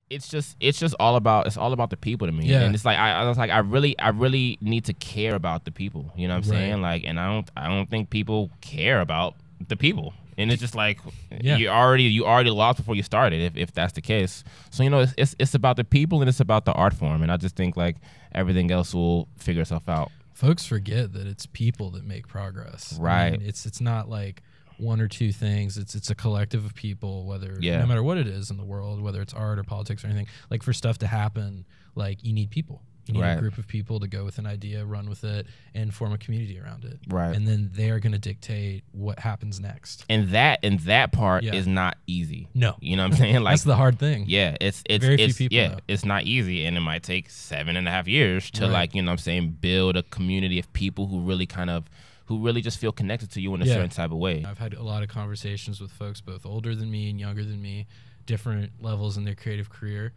it's all about the people to me. Yeah. And it's like I was like I really need to care about the people. You know what I'm saying? Like, and I don't think people care about the people. And it's just like you already lost before you started if that's the case. So it's about the people and it's about the art form. And I just think like everything else will figure itself out. Folks forget that it's people that make progress. Right. I mean, it's not like one or two things. It's a collective of people, no matter what it is in the world, whether it's art or politics or anything. Like for stuff to happen, like you need people. You need a group of people to go with an idea, run with it, and form a community around it. Right. And then they are going to dictate what happens next. And that part is not easy. No. You know what I'm saying? Like that's the hard thing. Yeah. It's very few people know. It's not easy, and it might take 7.5 years to like, you know what I'm saying, build a community of people who really just feel connected to you in a certain type of way. I've had a lot of conversations with folks both older than me and younger than me, different levels in their creative career.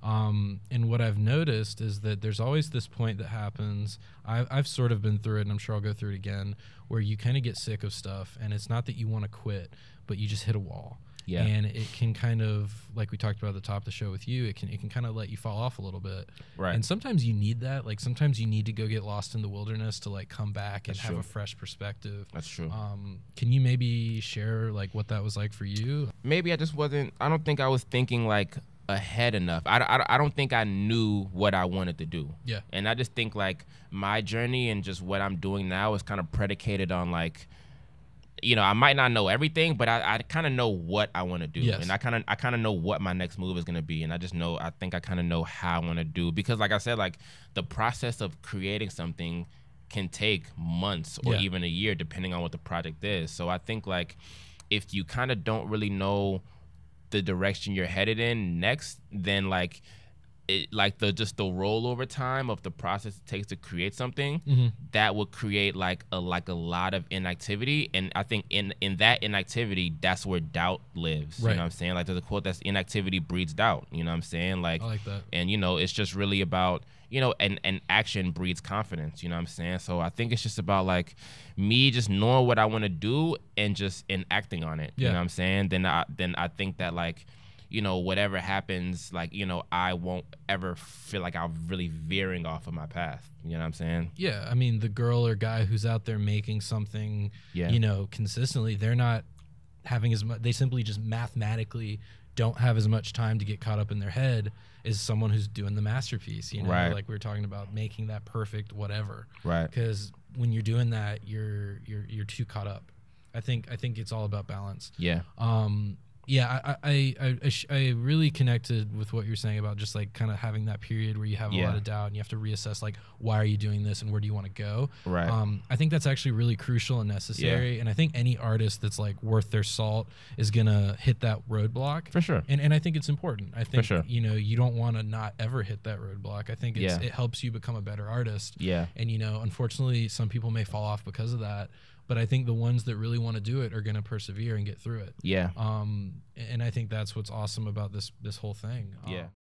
And what I've noticed is that there's always this point that happens. I've sort of been through it, and I'm sure I'll go through it again, where you kind of get sick of stuff, and it's not that you want to quit, but you just hit a wall. Yeah. And it can kind of, like we talked about at the top of the show with you, it can kind of let you fall off a little bit. Right. And sometimes you need that. Like sometimes you need to go get lost in the wilderness to like come back and have a fresh perspective. That's true. Can you maybe share like what that was like for you? Maybe I don't think I was thinking like ahead enough. I don't think I knew what I wanted to do. Yeah. And I just think like my journey and just what I'm doing now is kind of predicated on like, I might not know everything, but I kind of know what I want to do. Yes. And I kind of know what my next move is going to be. And I think I kind of know how I want to do, because like I said, like the process of creating something can take months or even a year, depending on what the project is. So I think like if you kind of don't really know the direction you're headed in next, then like the rollover time of the process it takes to create something, that would create like a lot of inactivity. And I think in that inactivity, that's where doubt lives. Right. You know what I'm saying? Like there's a quote that's inactivity breeds doubt. You know what I'm saying? Like, I like that. And it's just really about, and action breeds confidence. You know what I'm saying? So I think it's just about like me just knowing what I want to do and just acting on it. Yeah. You know what I'm saying? Then I think that like, whatever happens, like, I won't ever feel like I'm really veering off of my path. You know what I'm saying? Yeah. I mean, the girl or guy who's out there making something, consistently, they're not having as much, they simply just mathematically don't have as much time to get caught up in their head as someone who's doing the masterpiece, right. Like we were talking about making that perfect whatever. Right. Because when you're doing that, you're too caught up. I think it's all about balance. Yeah. Yeah, I really connected with what you're saying about just like kind of having that period where you have a lot of doubt and you have to reassess like, why are you doing this and where do you want to go? Right. I think that's actually really crucial and necessary. Yeah. And I think any artist that's like worth their salt is gonna hit that roadblock for sure. And I think it's important. I think for sure. You don't want to not ever hit that roadblock. I think it helps you become a better artist. Yeah. And unfortunately, some people may fall off because of that. But I think the ones that really want to do it are going to persevere and get through it. Yeah. And I think that's what's awesome about this whole thing. Yeah.